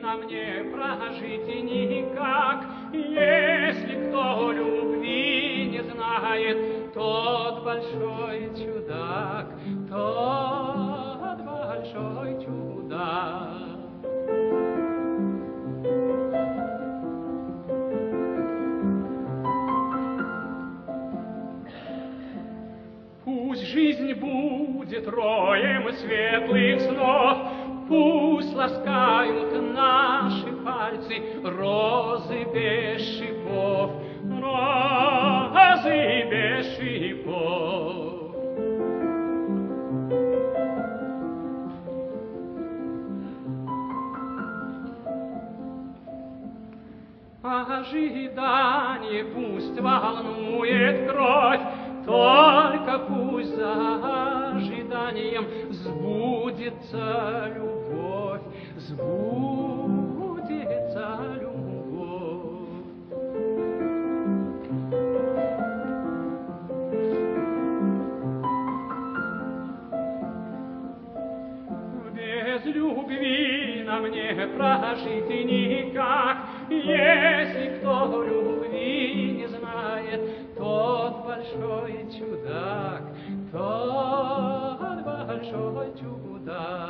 на мне прожить никак. Если кто любви не знает, тот большой чудак, тот большой чудак. Пусть жизнь будет роем светлых снов, пусть ласкают наши пальцы розы без шипов, розы без шипов. Ожидание пусть волнует кровь, только пусть за ожиданием сбудется любовь, сбудется любовь. Без любви на мне прожить никак. Если кто любви не знает, тот большой чудак, тот большой чудак.